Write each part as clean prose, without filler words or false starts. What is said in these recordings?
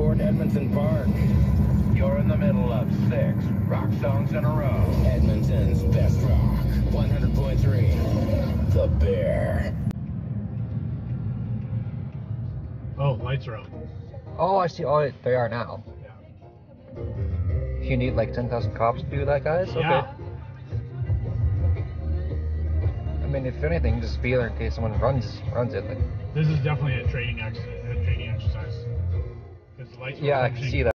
toward Edmonton Park. You're in the middle of 6 rock songs in a row. Edmonton's best rock. 100.3. The Bear. Oh, lights are on. Oh, I see. Oh, they are now. Yeah. You need like 10,000 cops to do that, guys? Okay. Yeah. I mean, if anything, just be there in case someone runs it. Like, This is definitely a training exercise. Because the lights are yeah, I can see that.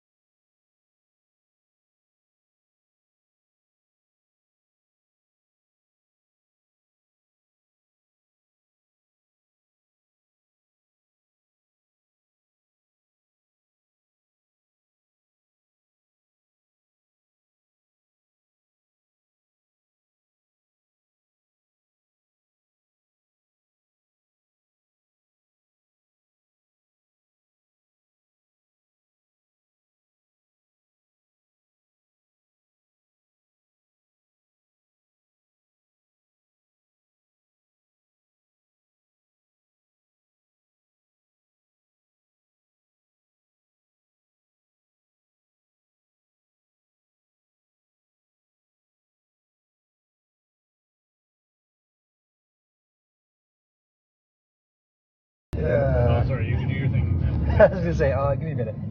Oh, sorry, you can do your thing. I was gonna say, give me a minute.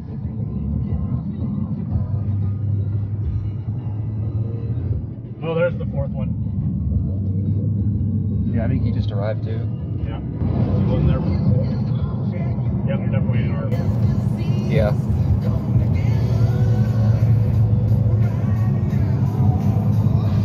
Oh, there's the fourth one. Yeah, I think he just arrived too. Yeah. He wasn't there before. Yep, definitely an art. Yeah.